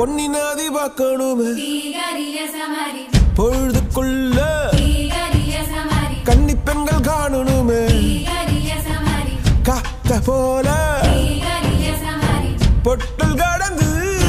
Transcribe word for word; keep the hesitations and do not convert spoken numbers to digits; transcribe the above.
பொன்னி நாதி பார்க்கணுமே பொழுதுக்குள்ள கன்னி பெண்கள் காணணுமே காத்த போல பொட்டல் கடந்து